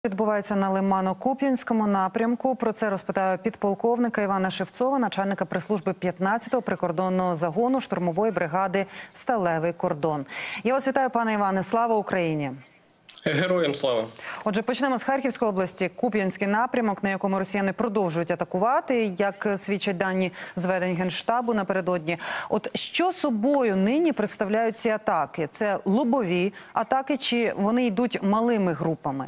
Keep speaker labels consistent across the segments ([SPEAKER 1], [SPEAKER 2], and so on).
[SPEAKER 1] Відбувається на Лимано-Куп'янському напрямку. Про це розпитаю підполковника Івана Шевцова, начальника прес-служби 15-го прикордонного загону штурмової бригади «Сталевий кордон». Я вас вітаю, пане Іване. Слава Україні!
[SPEAKER 2] Героям слава!
[SPEAKER 1] Отже, почнемо з Харківської області. Куп'янський напрямок, на якому росіяни продовжують атакувати, як свідчать дані зведень Генштабу напередодні. От що собою нині представляють ці атаки? Це лобові атаки чи вони йдуть малими групами?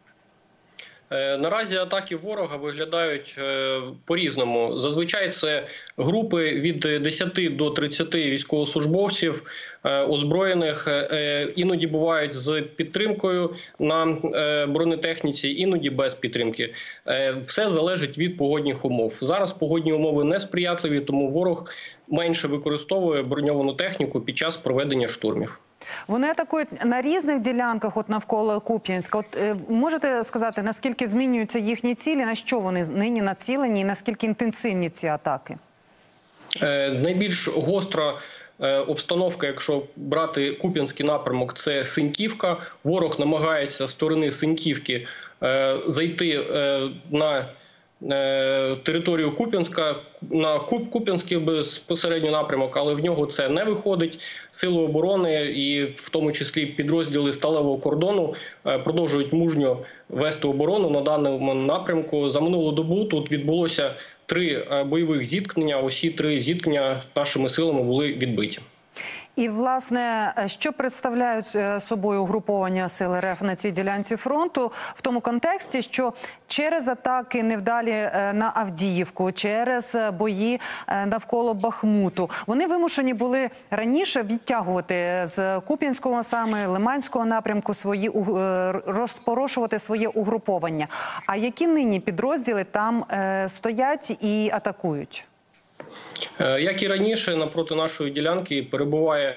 [SPEAKER 2] Наразі атаки ворога виглядають по-різному. Зазвичай це групи від 10 до 30 військовослужбовців озброєних. Іноді бувають з підтримкою на бронетехніці, іноді без підтримки. Все залежить від погодних умов. Зараз погодні умови несприятливі, тому ворог менше використовує броньовану техніку під час проведення штурмів.
[SPEAKER 1] Вони атакують на різних ділянках от навколо Куп'янська. От можете сказати, наскільки змінюються їхні цілі, на що вони нині націлені і наскільки інтенсивні ці атаки?
[SPEAKER 2] Найбільш гостра обстановка, якщо брати Куп'янський напрямок, це Синьківка. Ворог намагається з сторони Синьківки зайти на територію Куп'янська, на Куп'янський безпосередньо напрямок, але в нього це не виходить. Сили оборони і в тому числі підрозділи Сталевого кордону продовжують мужньо вести оборону на даному напрямку. За минулу добу тут відбулося 3 бойових зіткнення. Усі 3 зіткнення нашими силами були відбиті.
[SPEAKER 1] І, власне, що представляють собою угруповання сил РФ на цій ділянці фронту в тому контексті, що через атаки невдалі на Авдіївку, через бої навколо Бахмуту, вони вимушені були раніше відтягувати з Куп'янського, саме Лиманського напрямку, розпорошувати своє угруповання. А які нині підрозділи там стоять і атакують?
[SPEAKER 2] Як і раніше, напроти нашої ділянки перебуває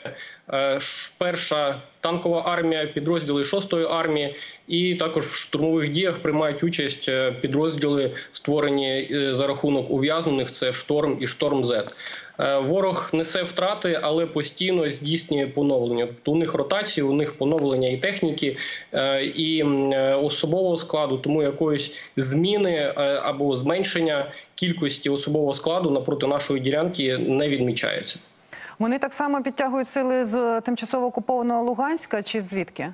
[SPEAKER 2] перша танкова армія, підрозділи 6-ї армії, і також в штурмових діях приймають участь підрозділи, створені за рахунок ув'язнених, це «Шторм» і «Шторм-З». Ворог несе втрати, але постійно здійснює поновлення. Тобто у них ротації, у них поновлення і техніки, і особового складу, тому якоїсь зміни або зменшення кількості особового складу напроти нашої ділянки не відмічається.
[SPEAKER 1] Вони так само підтягують сили з тимчасово окупованого Луганська чи звідки?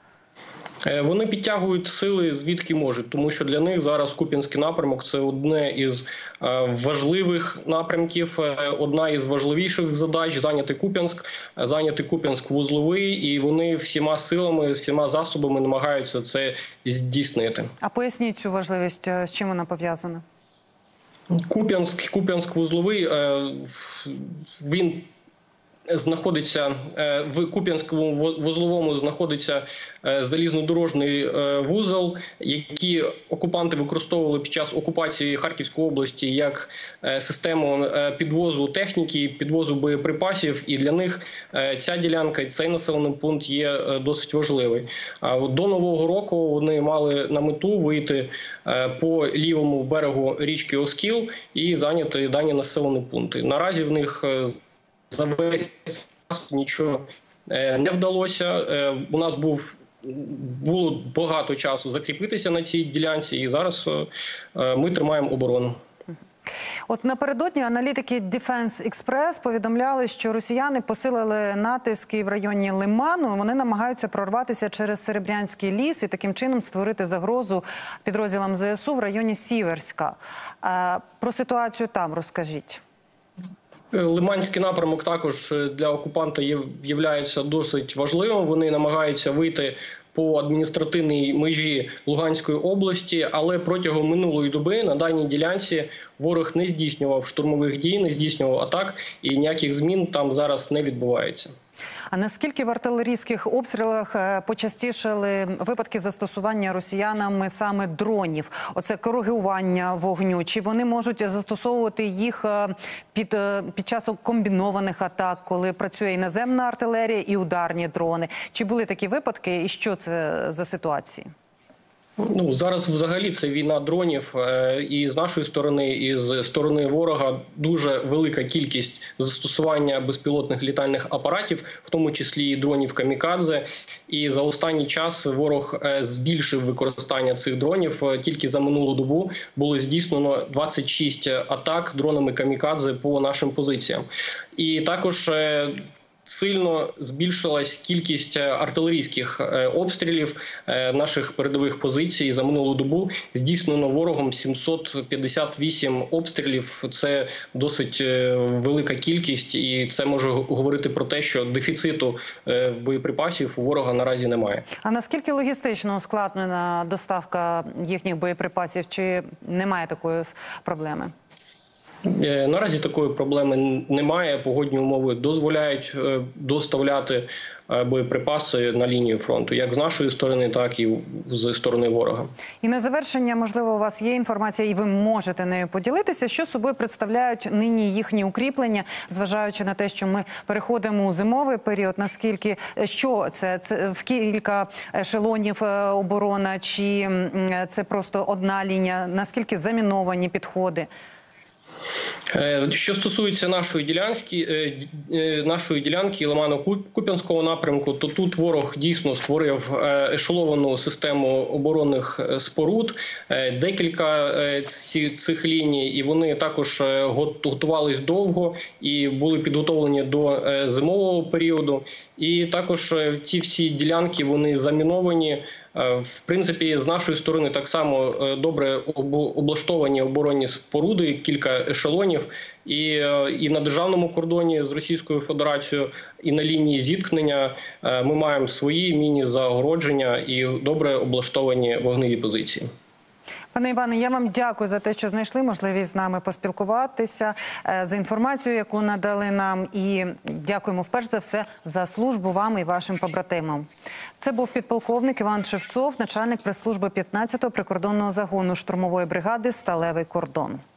[SPEAKER 2] Вони підтягують сили звідки можуть, тому що для них зараз Куп'янський напрямок – це одне із важливих напрямків, одна із важливіших задач – зайняти Куп'янськ вузловий, і вони всіма силами, всіма засобами намагаються це здійснити. А
[SPEAKER 1] поясніть цю важливість, з чим вона пов'язана?
[SPEAKER 2] Куп'янськ вузловий, він знаходиться в Куп'янському вузловому, знаходиться залізнодорожний вузол, який окупанти використовували під час окупації Харківської області як систему підвозу техніки, підвозу боєприпасів, і для них ця ділянка, цей населений пункт є досить важливий. До Нового року вони мали на мету вийти по лівому берегу річки Оскіл і зайняти дані населені пункти. Наразі в них за весь час нічого не вдалося. У нас було багато часу закріпитися на цій ділянці, і зараз ми тримаємо оборону.
[SPEAKER 1] От напередодні аналітики Defense Express повідомляли, що росіяни посилили натиски в районі Лиману. Вони намагаються прорватися через Серебрянський ліс і таким чином створити загрозу підрозділам ЗСУ в районі Сіверська. Про ситуацію там розкажіть.
[SPEAKER 2] Лиманський напрямок також для окупанта є досить важливим. Вони намагаються вийти по адміністративній межі Луганської області, але протягом минулої доби на даній ділянці ворог не здійснював штурмових дій, не здійснював атак, і ніяких змін там зараз не відбувається.
[SPEAKER 1] А наскільки в артилерійських обстрілах почастішали випадки застосування росіянами саме дронів? Оце коригування вогню. Чи вони можуть застосовувати їх під час комбінованих атак, коли працює і наземна артилерія, і ударні дрони? Чи були такі випадки, і що це за ситуації?
[SPEAKER 2] Ну, зараз взагалі це війна дронів, і з нашої сторони, і з сторони ворога дуже велика кількість застосування безпілотних літальних апаратів, в тому числі і дронів камікадзе. І за останній час ворог збільшив використання цих дронів. Тільки за минулу добу було здійснено 26 атак дронами камікадзе по нашим позиціям. І також сильно збільшилась кількість артилерійських обстрілів наших передових позицій. За минулу добу здійснено ворогом 758 обстрілів. Це досить велика кількість, і це може говорити про те, що дефіциту боєприпасів у ворога наразі немає. А
[SPEAKER 1] наскільки логістично ускладнена доставка їхніх боєприпасів? Чи немає такої проблеми?
[SPEAKER 2] Наразі такої проблеми немає. Погодні умови дозволяють доставляти боєприпаси на лінію фронту, як з нашої сторони, так і з сторони ворога.
[SPEAKER 1] І на завершення, можливо, у вас є інформація, і ви можете нею поділитися, що собою представляють нині їхні укріплення, зважаючи на те, що ми переходимо у зимовий період, наскільки, що це в кілька ешелонів оборона, чи це просто одна лінія, наскільки заміновані підходи?
[SPEAKER 2] Що стосується нашої ділянки Лимано-Куп'янського напрямку, то тут ворог дійсно створив ешеловану систему оборонних споруд, декілька цих ліній, і вони також готувались довго і були підготовлені до зимового періоду. І також ці всі ділянки, вони заміновані. В принципі, з нашої сторони так само добре облаштовані оборонні споруди, кілька ешелонів. І на державному кордоні з Російською Федерацією, і на лінії зіткнення ми маємо свої міні-загородження і добре облаштовані вогневі позиції.
[SPEAKER 1] Пане Іване, я вам дякую за те, що знайшли можливість з нами поспілкуватися, за інформацію, яку надали нам, і дякуємо вперше за все за службу вам і вашим побратимам. Це був підполковник Іван Шевцов, начальник прес-служби 15-го прикордонного загону штурмової бригади «Сталевий кордон».